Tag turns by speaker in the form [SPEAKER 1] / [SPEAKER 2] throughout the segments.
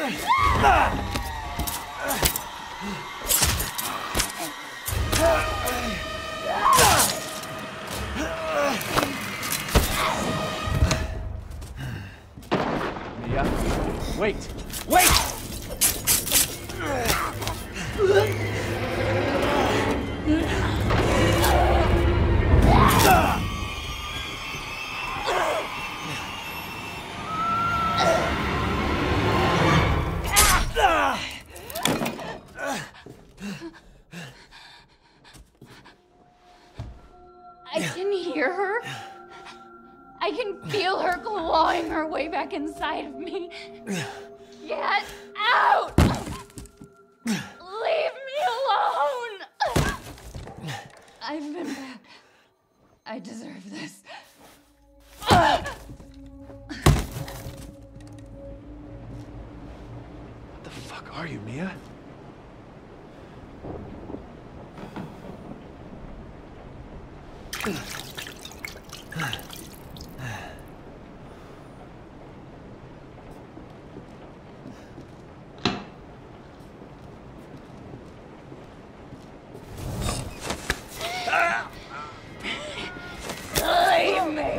[SPEAKER 1] Mia, wait! Wait!
[SPEAKER 2] I can hear her. I can feel her clawing her way back inside of me. Get out! Leave me alone! I've been bad. I deserve this.
[SPEAKER 1] What the fuck are you, Mia?
[SPEAKER 2] Leave me!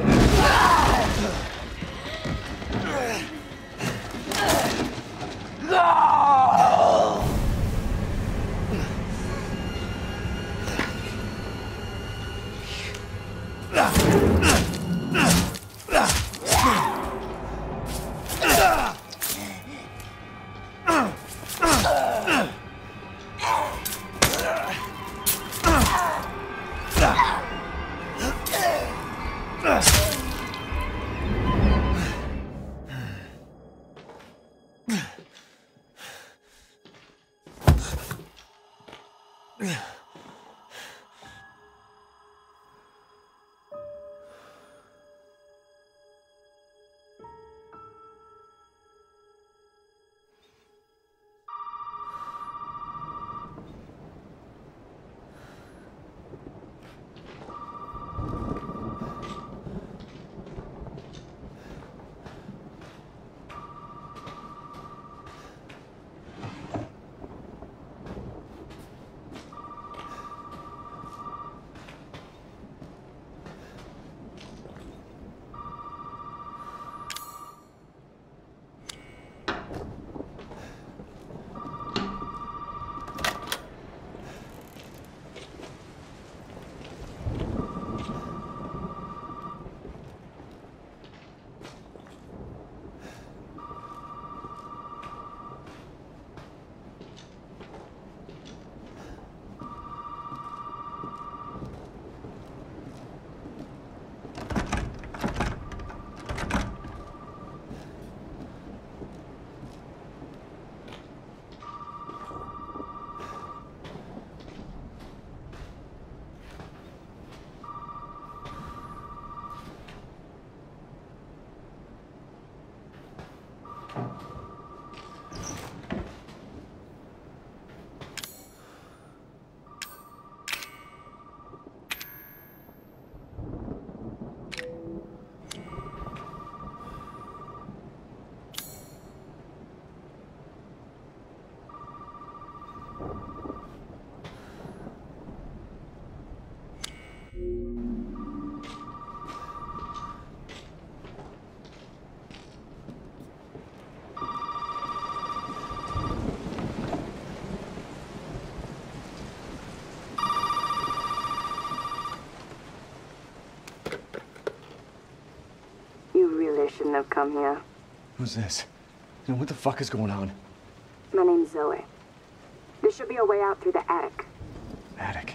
[SPEAKER 3] Shouldn't have come here.
[SPEAKER 1] Who's this? And what the fuck is going on?
[SPEAKER 3] My name's Zoe. There should be a way out through the attic.
[SPEAKER 1] Attic.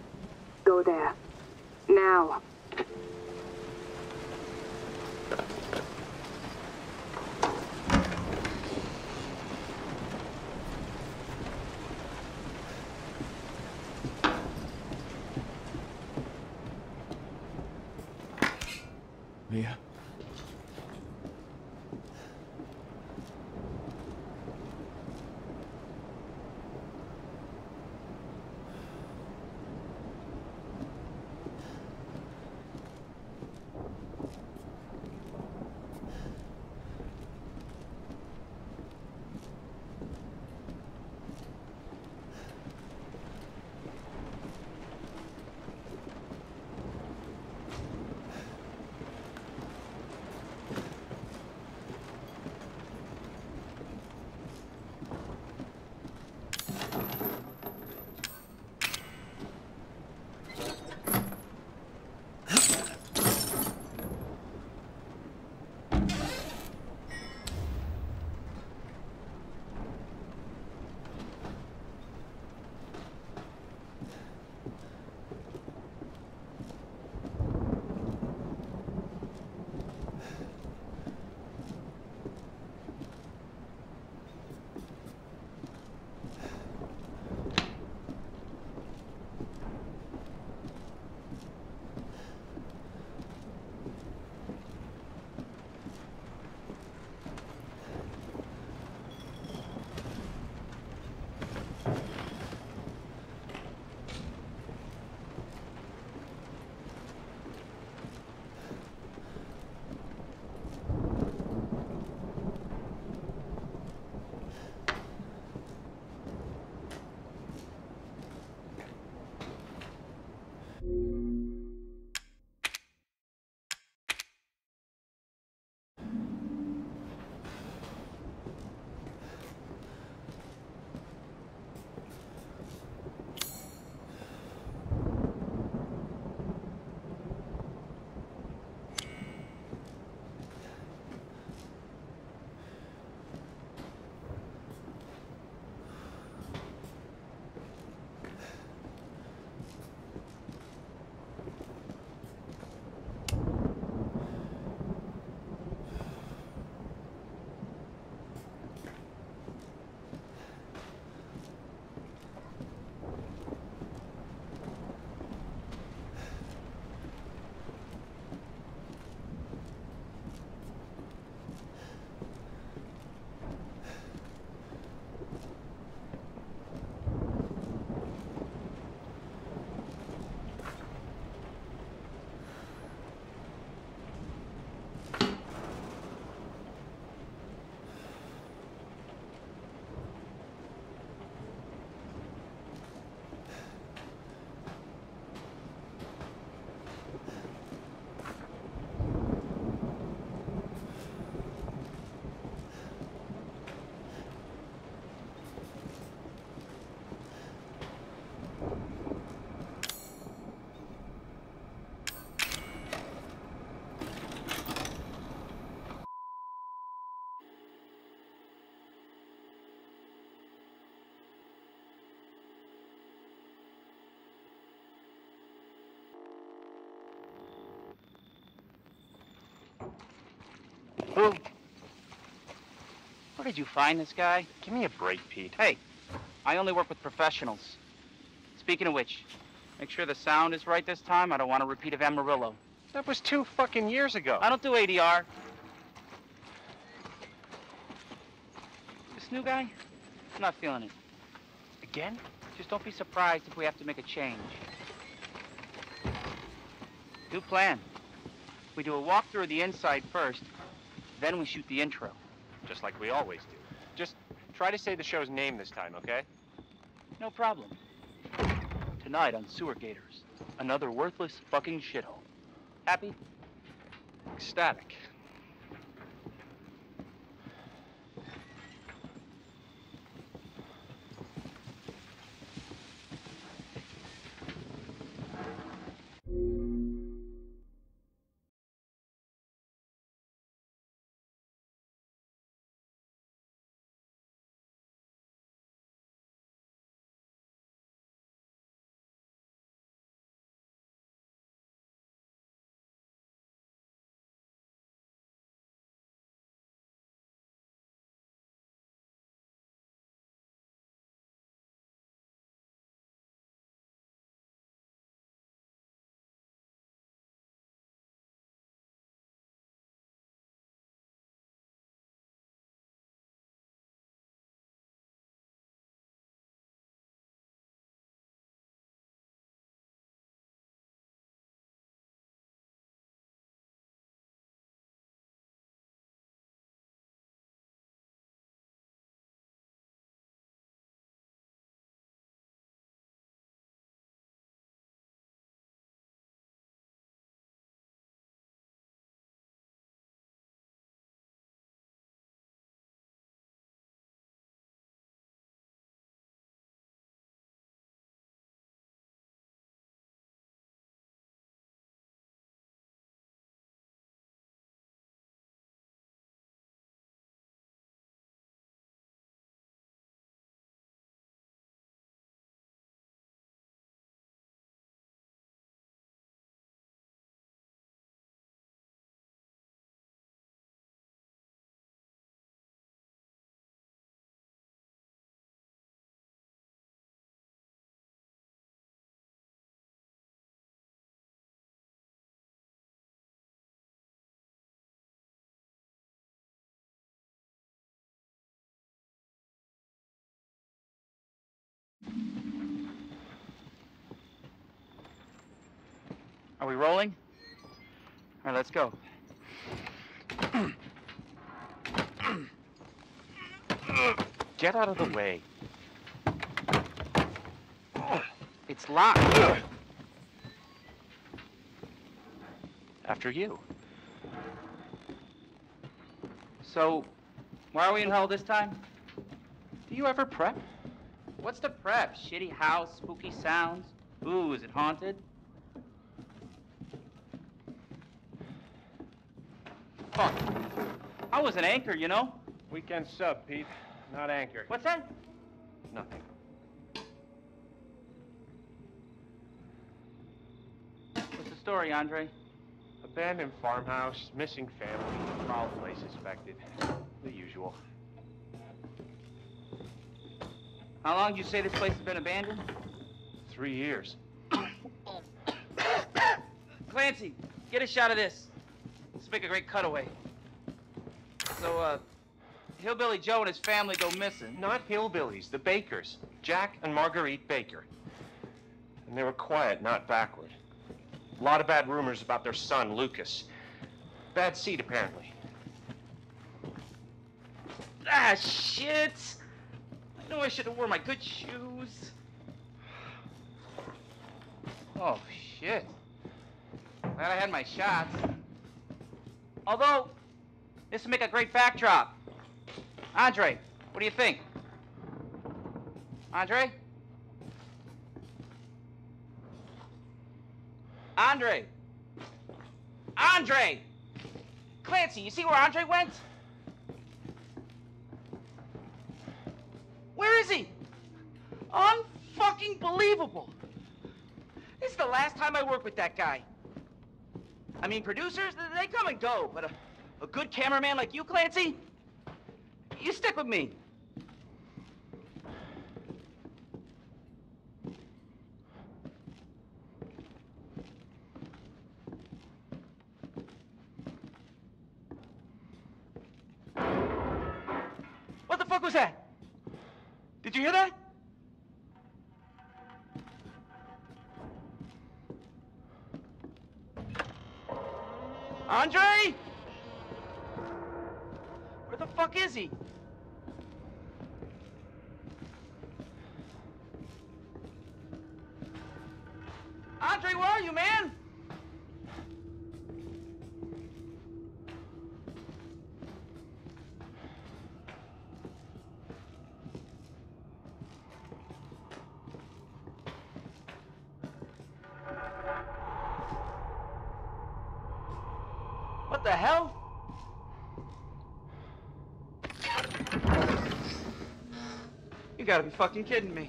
[SPEAKER 3] Go there. Now.
[SPEAKER 1] Mia?
[SPEAKER 4] Boom.
[SPEAKER 5] Where did you find this guy?
[SPEAKER 4] Give me a break, Pete.
[SPEAKER 5] Hey, I only work with professionals. Speaking of which, make sure the sound is right this time. I don't want a repeat of Amarillo.
[SPEAKER 4] That was 2 fucking years ago.
[SPEAKER 5] I don't do ADR. This new guy, I'm not feeling it.
[SPEAKER 4] Again?
[SPEAKER 5] Just don't be surprised if we have to make a change. New plan. We do a walkthrough of the inside first, then we shoot the intro.
[SPEAKER 4] Just like we always do. Just try to say the show's name this time, okay?
[SPEAKER 5] No problem. Tonight on Sewer Gators, another worthless fucking shithole. Happy?
[SPEAKER 4] Ecstatic.
[SPEAKER 5] Are we rolling? All right, let's go.
[SPEAKER 4] Get out of the way.
[SPEAKER 5] It's locked.
[SPEAKER 4] After you.
[SPEAKER 5] So, why are we in hell this time?
[SPEAKER 4] Do you ever prep?
[SPEAKER 5] What's the prep? Shitty house, spooky sounds? Ooh, is it haunted? Fuck. I was an anchor, you know?
[SPEAKER 4] Weekend sub, Pete. Not anchor.
[SPEAKER 5] What's that?
[SPEAKER 4] Nothing.
[SPEAKER 5] What's the story, Andre?
[SPEAKER 4] Abandoned farmhouse, missing family, foul play suspected. The usual.
[SPEAKER 5] How long did you say this place has been abandoned?
[SPEAKER 4] 3 years.
[SPEAKER 5] Clancy, get a shot of this. Let's make a great cutaway. So, Hillbilly Joe and his family go missing.
[SPEAKER 4] Not hillbillies, the Bakers. Jack and Marguerite Baker. And they were quiet, not backward. A lot of bad rumors about their son, Lucas. Bad seed, apparently.
[SPEAKER 5] Ah, shit! I know I should have worn my good shoes. Oh, shit. Glad I had my shots. Although, this would make a great backdrop. Andre, what do you think? Andre? Andre! Andre! Clancy, you see where Andre went? Where is he? Unfucking believable. This is the last time I work with that guy. I mean, producers, they come and go, but a A good cameraman like you, Clancy? You stick with me. What the fuck was that? Did you hear that? Andre? Where the fuck is he? Andre, where are you, man? What the hell? You gotta be fucking kidding me.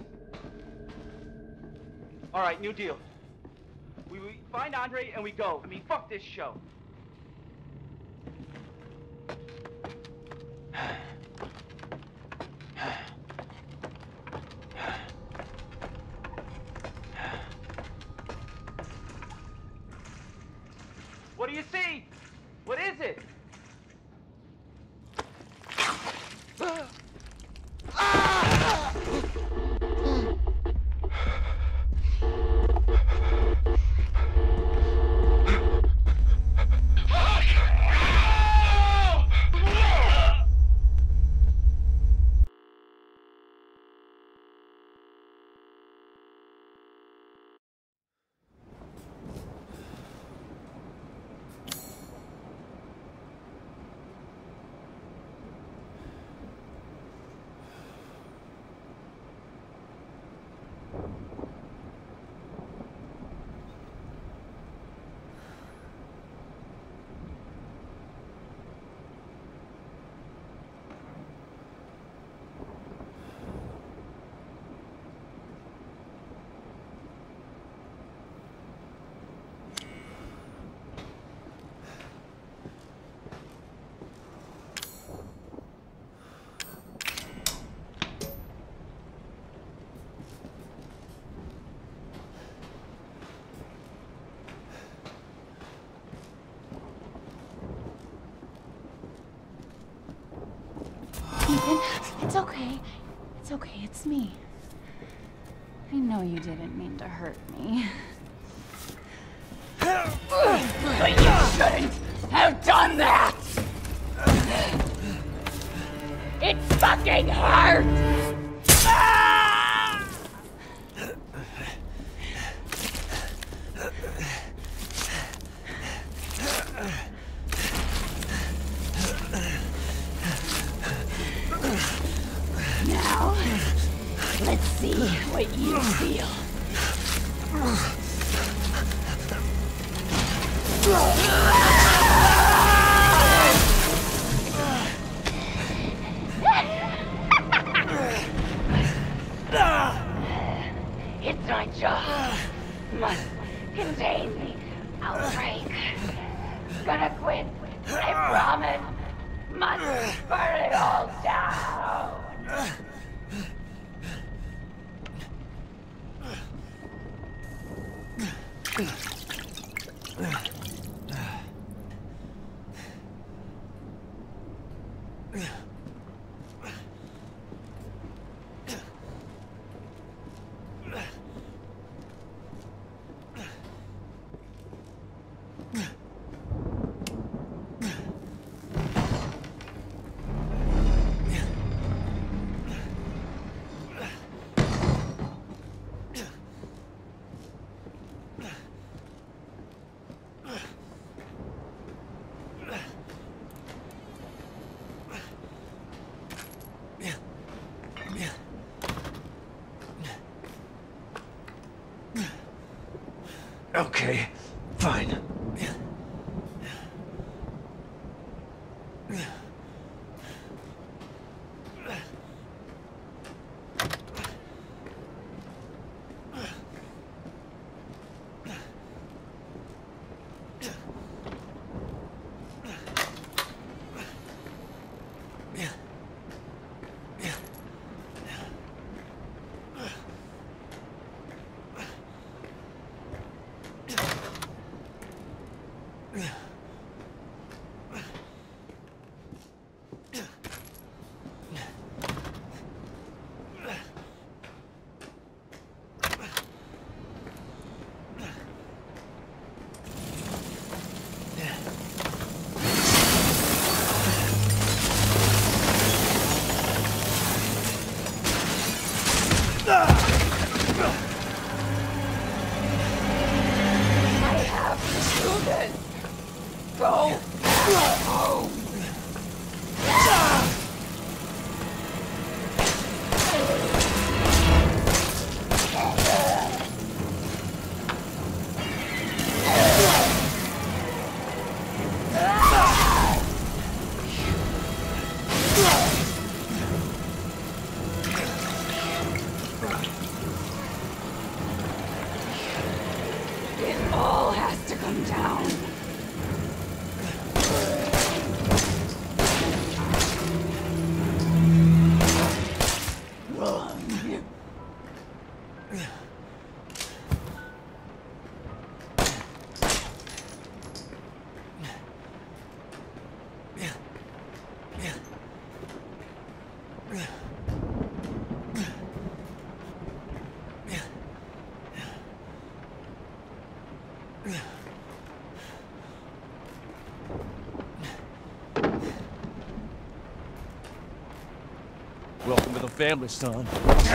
[SPEAKER 5] All right, new deal. We find Andre and we go. I mean, fuck this show. What do you see? What is it?
[SPEAKER 2] Ethan, it's okay. It's okay, it's me. I know you didn't mean to hurt me. But you shouldn't have done that! It fucking hurt! Now, let's see what you feel. It's my job. Must contain the outbreak. Gonna quit, I promise. Must burn it all down.
[SPEAKER 1] Okay, fine.
[SPEAKER 2] I have to do this. Go back home. It all has to come down.
[SPEAKER 1] Welcome to the family, son.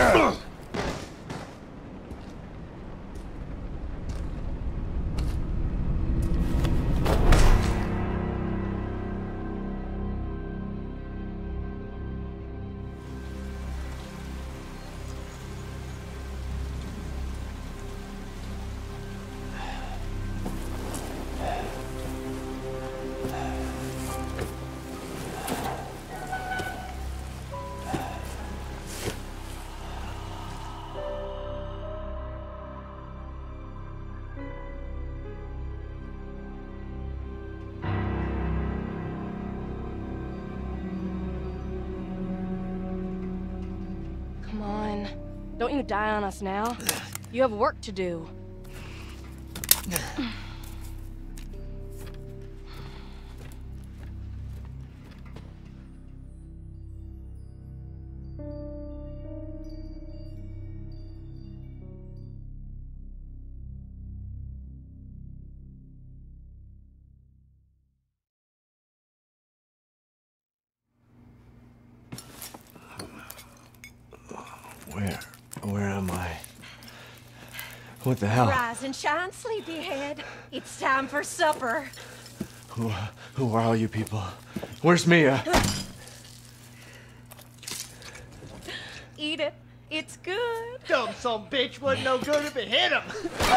[SPEAKER 6] Come on. Don't you die on us now. You have work to do.
[SPEAKER 1] Where am I? What the hell?
[SPEAKER 7] Rise and shine, sleepyhead. It's time for supper.
[SPEAKER 1] Who are all you people? Where's Mia?
[SPEAKER 7] Eat it. It's good.
[SPEAKER 8] Dumb son bitch wasn't no good if it hit him.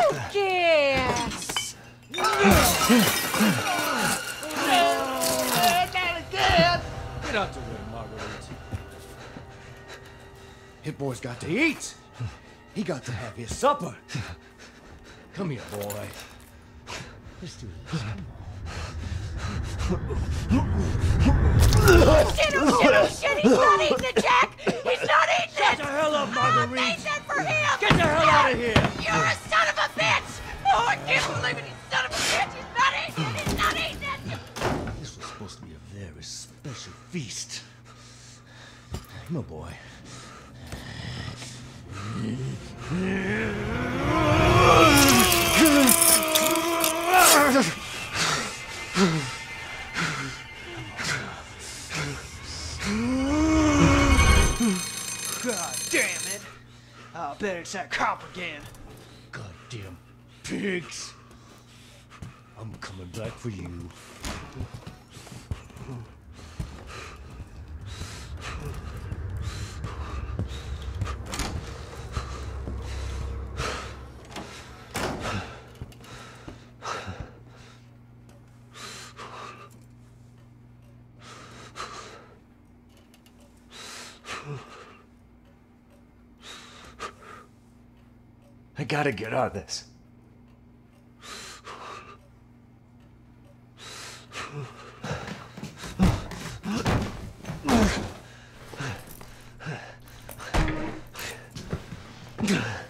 [SPEAKER 7] Yes.
[SPEAKER 8] Not again.
[SPEAKER 9] Get out the way, Marguerite. Hit boy's got to eat. He got to have his supper. Come here, boy. Let's do this.
[SPEAKER 7] Shit, he's not eating it, Jack! He's not eating it!
[SPEAKER 8] Shut the hell up,
[SPEAKER 7] I
[SPEAKER 8] Marguerite.
[SPEAKER 7] made that for him!
[SPEAKER 8] Get the hell out of here.
[SPEAKER 7] You're a son of a bitch! Oh, I can't believe it, you son of a bitch! He's not eating it! He's not eating it!
[SPEAKER 9] This was supposed to be a very special feast. Come on, boy.
[SPEAKER 8] God damn it. I'll bet it's that cop again.
[SPEAKER 9] Goddamn pigs. I'm coming back for you.
[SPEAKER 1] I gotta get out of this. Ugh.